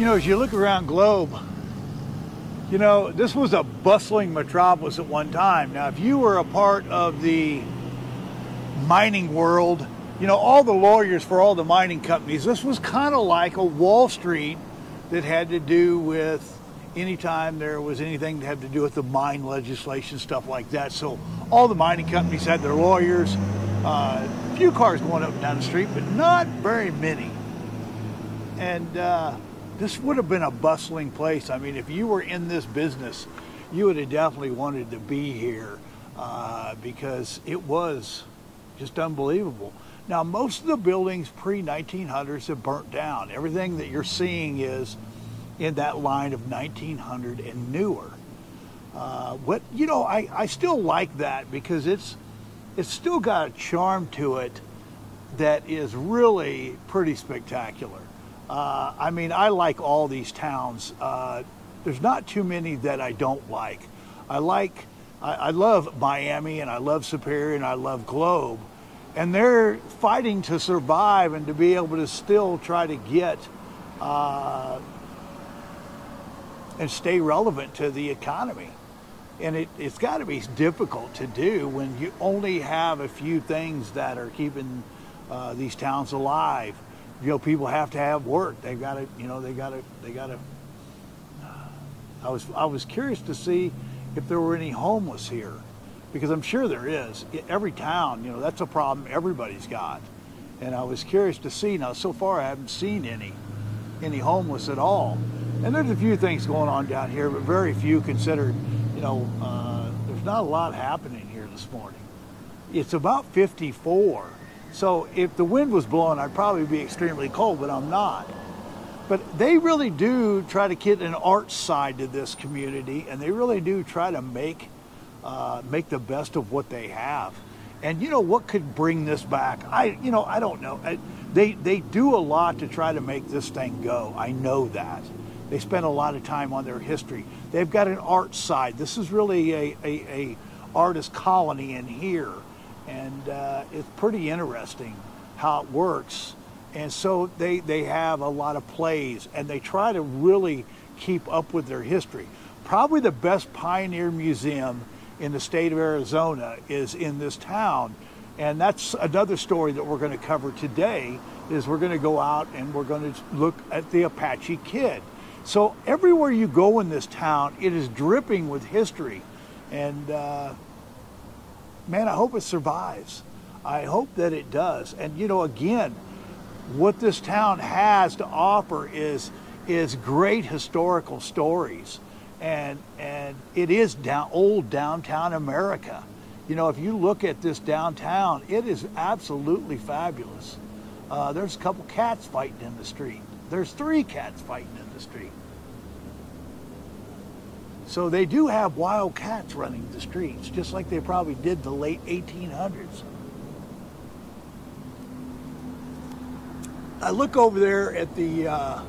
You know, as you look around Globe, you know, this was a bustling metropolis at one time. Now, if you were a part of the mining world, you know, all the lawyers for all the mining companies, this was kind of like a Wall Street that had to do with anytime there was anything that had to do with the mine legislation, stuff like that. So all the mining companies had their lawyers, a few cars going up and down the street, but not very many. And this would have been a bustling place. I mean, if you were in this business, you would have definitely wanted to be here because it was just unbelievable. Now, most of the buildings pre-1900s have burnt down. Everything that you're seeing is in that line of 1900 and newer. You know, I still like that because it's still got a charm to it that is really pretty spectacular. I mean, I like all these towns. There's not too many that I don't like. I love Miami, and I love Superior, and I love Globe. And they're fighting to survive and to be able to still try to get and stay relevant to the economy. And it's got to be difficult to do when you only have a few things that are keeping these towns alive. You know, people have to have work. They've got to, you know, they got to. I was curious to see if there were any homeless here, because I'm sure there is. Every town, you know, that's a problem everybody's got. And I was curious to see. Now, so far, I haven't seen any homeless at all. And there's a few things going on down here, but very few considered. You know, there's not a lot happening here this morning. It's about 54. So if the wind was blowing, I'd probably be extremely cold, but I'm not. But they really do try to get an art side to this community, and they really do try to make the best of what they have. And you know what could bring this back? I don't know. They do a lot to try to make this thing go. I know that. They spend a lot of time on their history. They've got an art side. This is really a artist colony in here. And it's pretty interesting how it works. And so they have a lot of plays, and they try to really keep up with their history. Probably the best pioneer museum in the state of Arizona is in this town. And that's another story that we're going to cover today, is we're going to go out and we're going to look at the Apache Kid. So everywhere you go in this town, it is dripping with history. And man, I hope it survives. I hope that it does. And you know, again, what this town has to offer is great historical stories. And it is old downtown America. You know, if you look at this downtown, it is absolutely fabulous. There's a couple cats fighting in the street. There's 3 cats fighting in the street. So they do have wild cats running the streets, just like they probably did the late 1800s. I look over there at the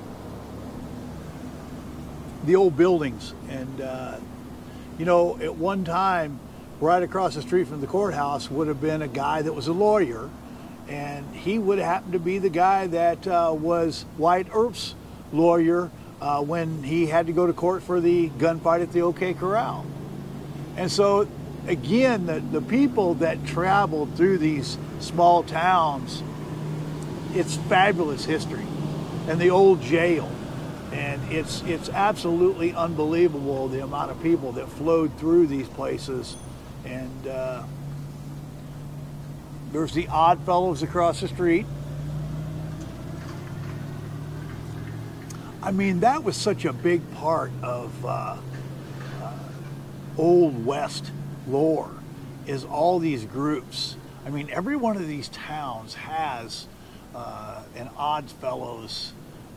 old buildings, and you know, at one time, right across the street from the courthouse would have been a guy that was a lawyer, and he would happen to be the guy that was Wyatt Earp's lawyer when he had to go to court for the gunfight at the OK Corral. And so, again, the people that traveled through these small towns, it's fabulous history. And the old jail. And it's absolutely unbelievable the amount of people that flowed through these places. And there's the Odd Fellows across the street. I mean, that was such a big part of Old West lore, is all these groups. I mean, every one of these towns has an Odd Fellows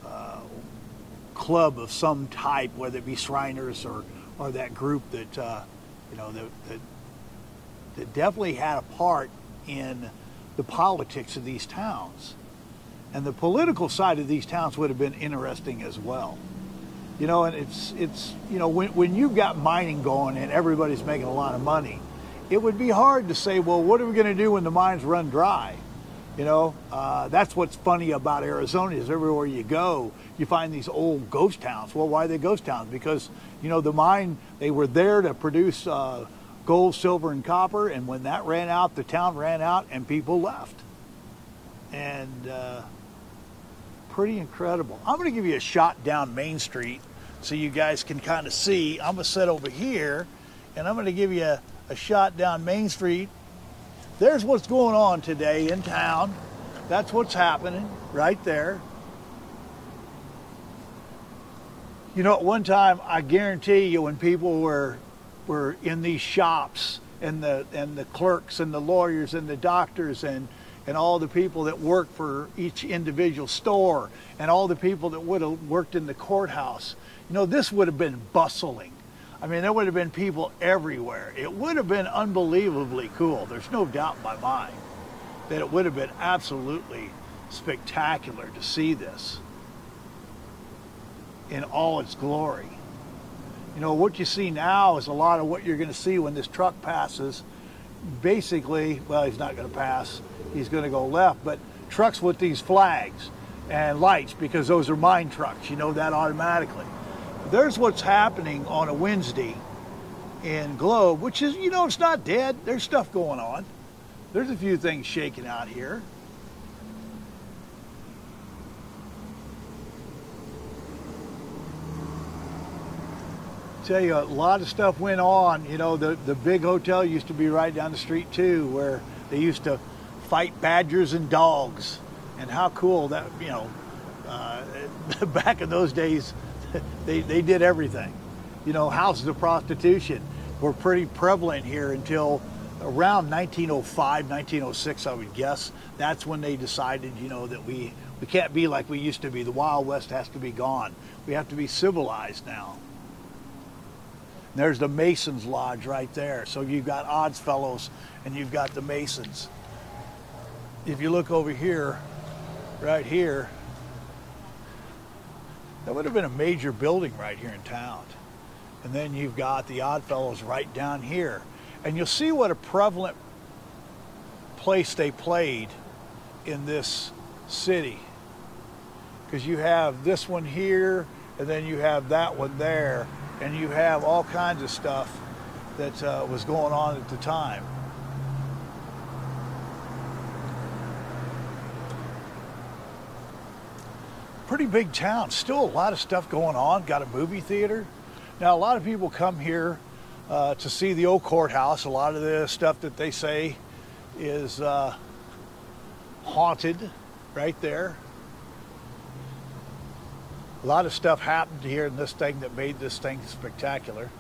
club of some type, whether it be Shriners or that group that you know, that definitely had a part in the politics of these towns. And the political side of these towns would have been interesting as well. You know, and it's you know, when you've got mining going and everybody's making a lot of money, it would be hard to say, well, what are we going to do when the mines run dry? You know, that's what's funny about Arizona is everywhere you go, you find these old ghost towns. Well, why are they ghost towns? Because, you know, the mine, they were there to produce gold, silver, and copper, and when that ran out, the town ran out and people left. And pretty incredible. I'm going to give you a shot down Main Street so you guys can kind of see. I'm going to sit over here, and I'm going to give you a shot down Main Street. There's what's going on today in town. That's what's happening right there. You know, at one time, I guarantee you, when people were in these shops, and the clerks and the lawyers and the doctors and all the people that worked for each individual store and all the people that would have worked in the courthouse, you know, this would have been bustling. I mean, there would have been people everywhere. It would have been unbelievably cool. There's no doubt in my mind that it would have been absolutely spectacular to see this in all its glory. You know, what you see now is a lot of what you're going to see when this truck passes. Basically, well, he's not going to pass. He's going to go left, but trucks with these flags and lights, because those are mine trucks. You know that automatically. There's what's happening on a Wednesday in Globe, which is, you know, it's not dead. There's stuff going on. There's a few things shaking out here. Tell you, a lot of stuff went on. You know, the big hotel used to be right down the street too, where they used to fight badgers and dogs. And how cool that, you know, back in those days, they did everything. You know, houses of prostitution were pretty prevalent here until around 1905, 1906, I would guess. That's when they decided, you know, that we can't be like we used to be. The Wild West has to be gone. We have to be civilized now. And there's the Masons Lodge right there. So you've got Odd Fellows and you've got the Masons. If you look over here, right here, that would have been a major building right here in town. And then you've got the Odd Fellows right down here. And you'll see what a prevalent place they played in this city. Because you have this one here, and then you have that one there, and you have all kinds of stuff that was going on at the time. Pretty big town. Still a lot of stuff going on. Got a movie theater. Now, a lot of people come here to see the old courthouse. A lot of the stuff that they say is haunted right there. A lot of stuff happened here in this thing that made this thing spectacular.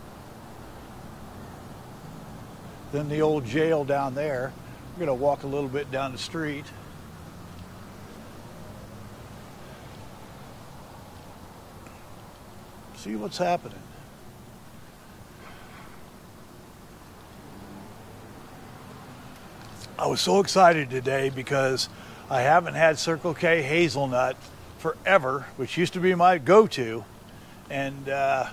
Then the old jail down there. We're going to walk a little bit down the street. See what's happening. I was so excited today because I haven't had Circle K hazelnut forever, which used to be my go-to, and it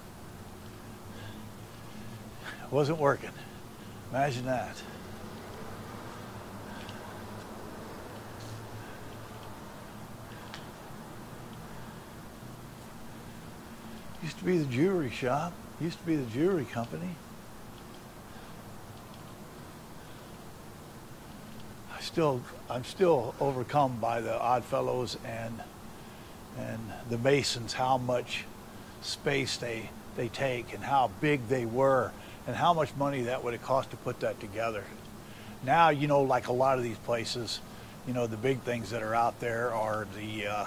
wasn't working. Imagine that. Used to be the jewelry shop, used to be the jewelry company. I'm still overcome by the Odd Fellows and the Masons, how much space they take and how big they were and how much money that would have cost to put that together. Now, you know, like a lot of these places, you know, the big things that are out there are the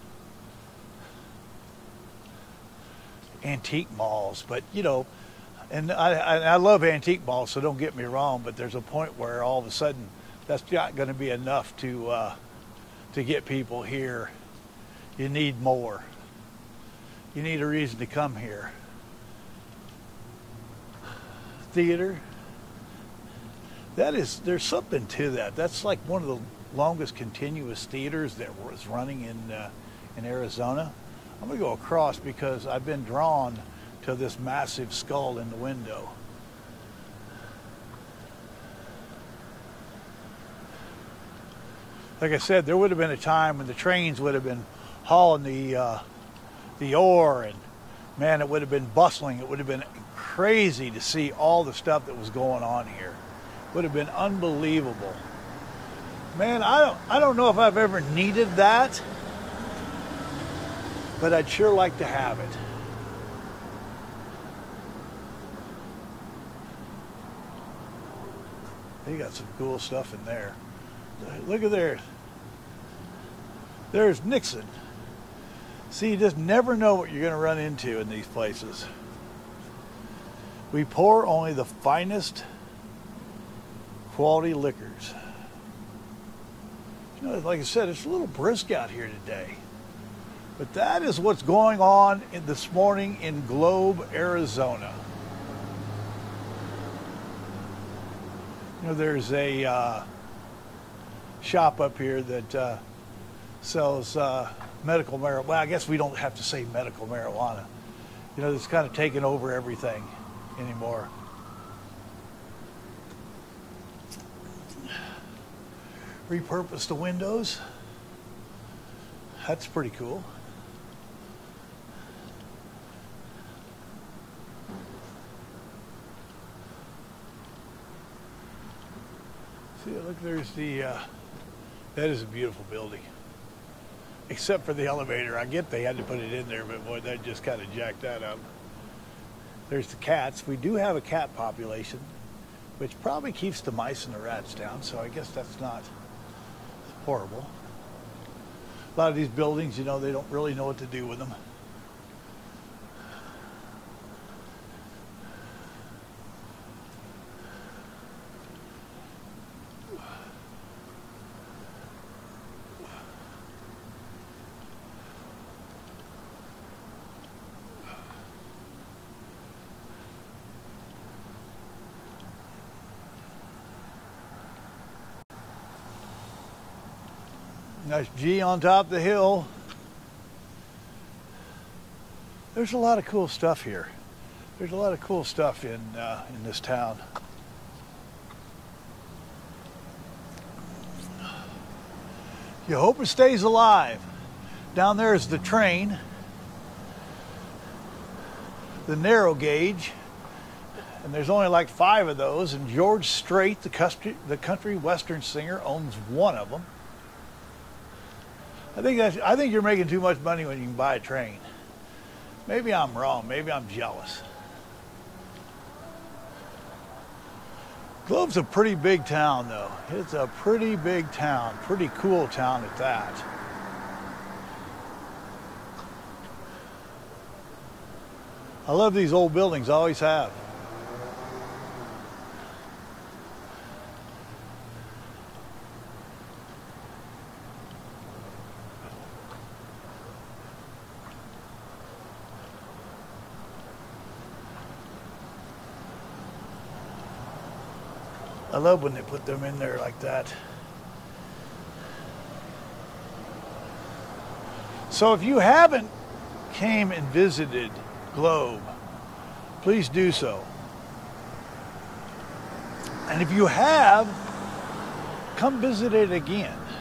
antique malls, but you know, and I love antique malls, so don't get me wrong, but there's a point where all of a sudden that's not going to be enough to get people here. You need more. You need a reason to come here. Theater. There's something to that. That's like one of the longest continuous theaters that was running in Arizona. I'm going to go across because I've been drawn to this massive skull in the window. Like I said, there would have been a time when the trains would have been hauling the ore, and man, it would have been bustling. It would have been crazy to see all the stuff that was going on here. It would have been unbelievable. Man, I don't know if I've ever needed that, but I'd sure like to have it. They got some cool stuff in there. Look at there. There's Nixon. See, you just never know what you're going to run into in these places. We pour only the finest quality liquors. You know, like I said, it's a little brisk out here today. But that is what's going on this morning in Globe, Arizona. You know, there's a shop up here that sells medical marijuana. Well, I guess we don't have to say medical marijuana. You know, it's kind of taken over everything anymore. Repurposed the windows. That's pretty cool. See, look, there's the, that is a beautiful building. Except for the elevator. I get they had to put it in there, but boy, that just kind of jacked that up. There's the cats. We do have a cat population, which probably keeps the mice and the rats down, so I guess that's not horrible. A lot of these buildings, you know, they don't really know what to do with them. Nice G on top of the hill. There's a lot of cool stuff here. There's a lot of cool stuff in this town. You hope it stays alive. Down there is the train, the narrow gauge, and there's only like 5 of those, and George Strait, the country western singer, owns one of them. I think you're making too much money when you can buy a train. Maybe I'm wrong. Maybe I'm jealous. Globe's a pretty big town, though. It's a pretty big town. Pretty cool town at that. I love these old buildings. I always have. I love when they put them in there like that. So if you haven't came and visited Globe, please do so. And if you have, come visit it again.